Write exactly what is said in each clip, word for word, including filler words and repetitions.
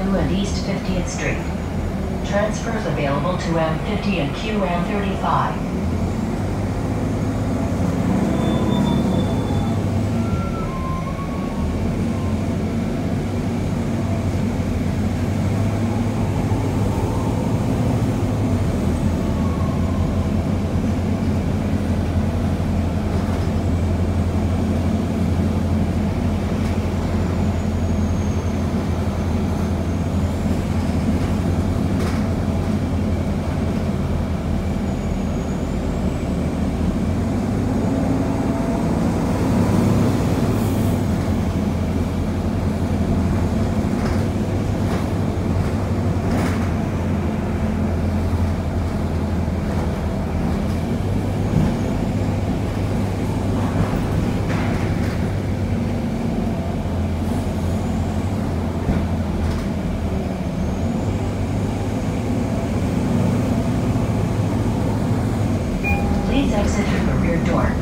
Avenue and East fiftieth Street. Transfers available to M fifty and Q M thirty-five. Exit through the rear door.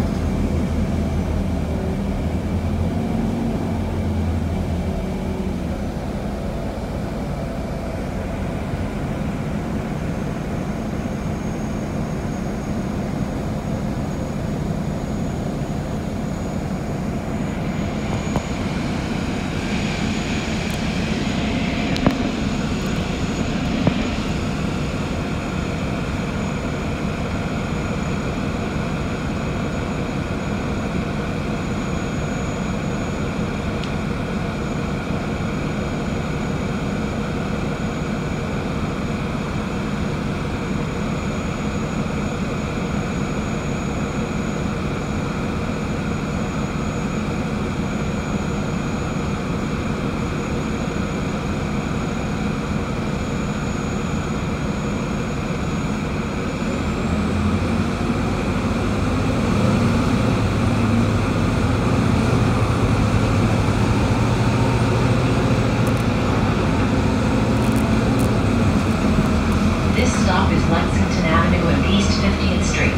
This stop is Lexington Avenue and East fiftieth Street.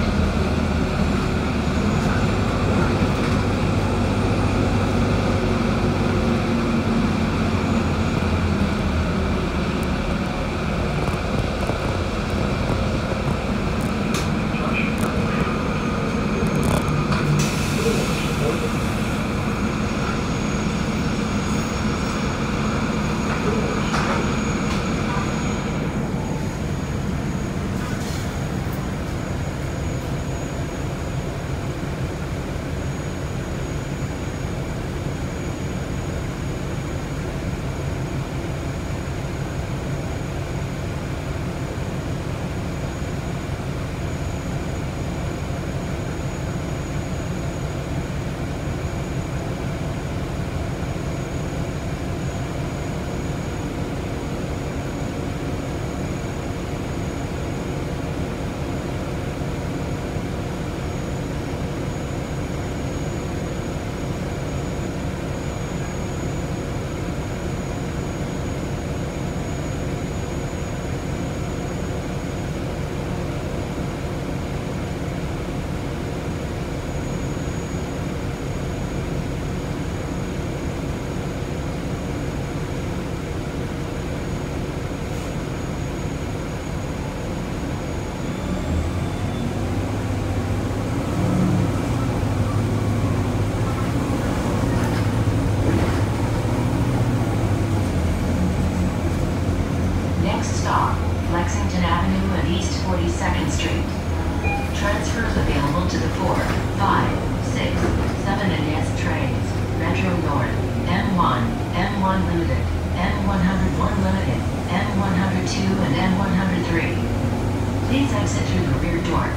Lexington Avenue and East forty-second Street. Transfers available to the four, five, six, seven and S trains. Metro North, M one, M one Limited, M one oh one Limited, M one oh two and M one oh three. Please exit through the rear door.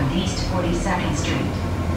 and East forty-second Street.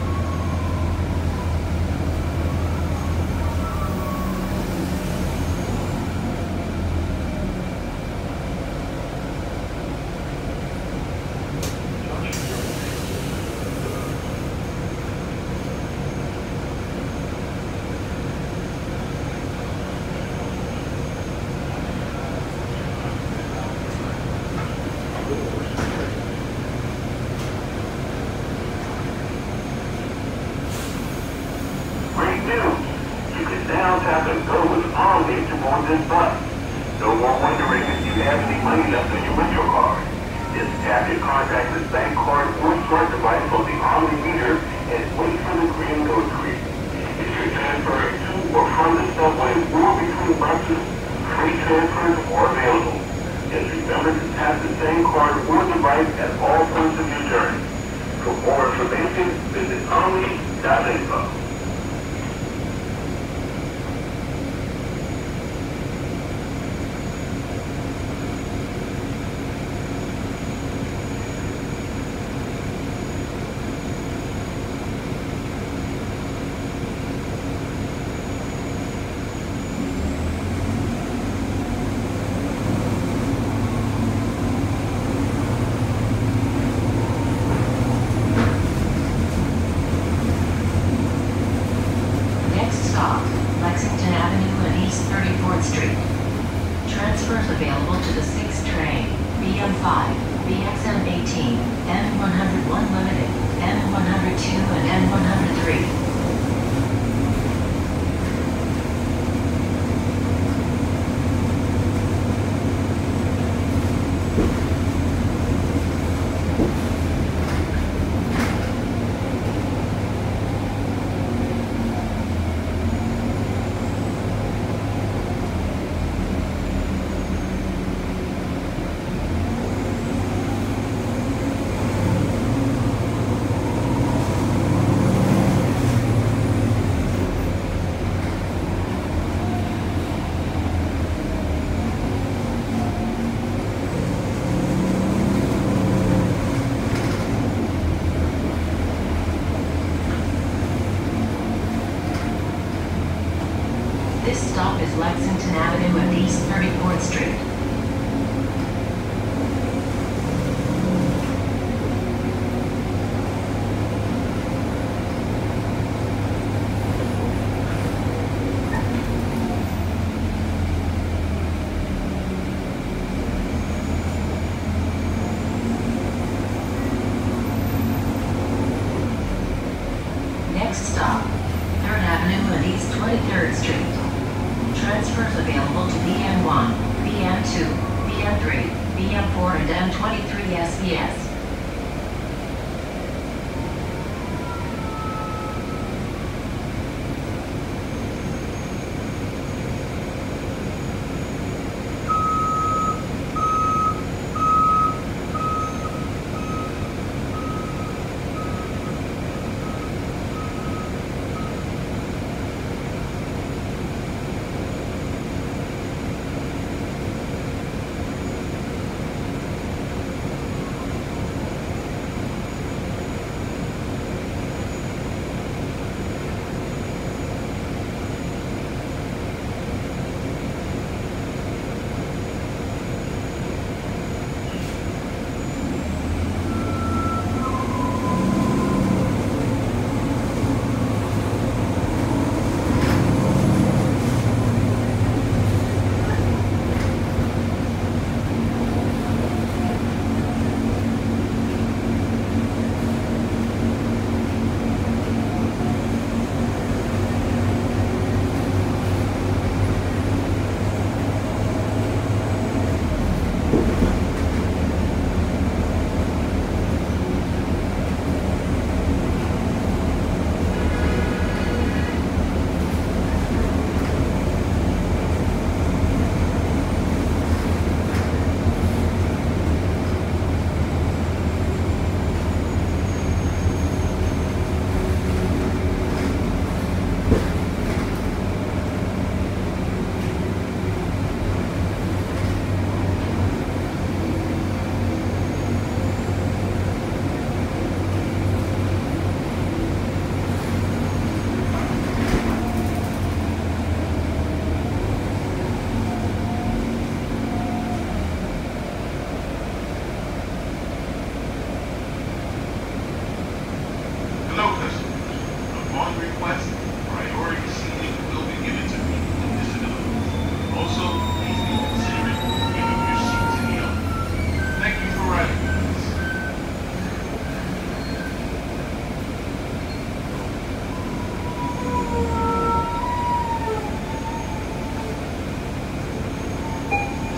Lexington Avenue and East thirty-fourth Street. Transfers available to the sixth train, B M five, B X M eighteen, M one oh one Limited, M one oh two and M one oh three. This stop is Lexington Avenue and East thirty-fourth Street. Next stop, third Avenue and East twenty-third Street. Transfers available to B M one, B M two, B M three, B M four and M twenty-three S B S.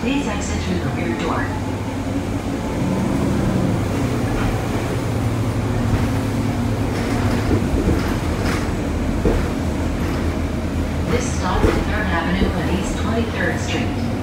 Please exit through the rear door. This stop is third Avenue and East twenty-third Street.